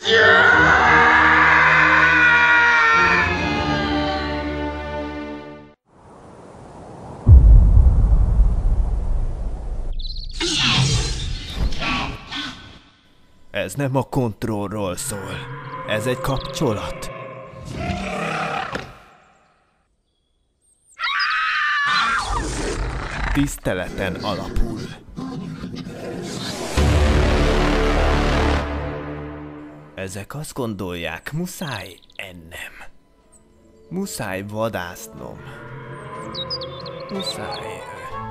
Ez nem a kontrollról szól. Ez egy kapcsolat. Tiszteleten alapul. Ezek azt gondolják, muszáj ennem. Muszáj vadásznom. Muszáj.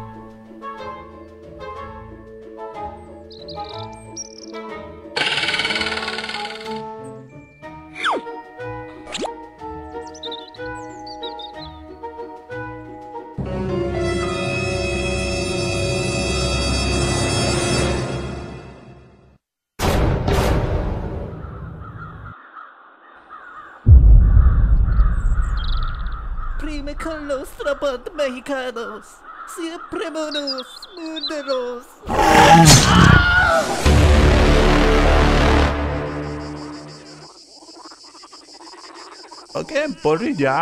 Prime con los trapos mexicanos, siempre monos, munderos. Ok, polilla.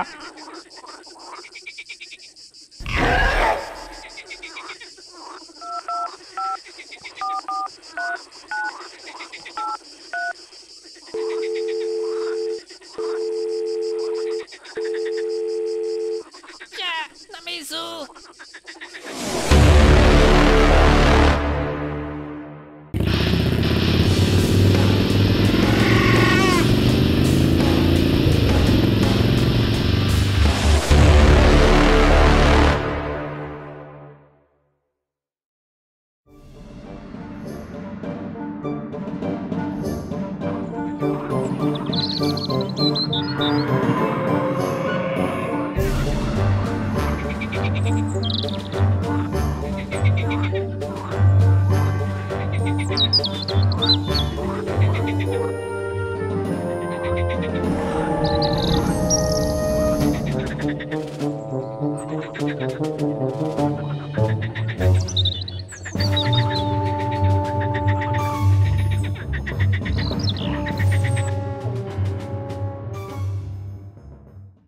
Ya, Namizu.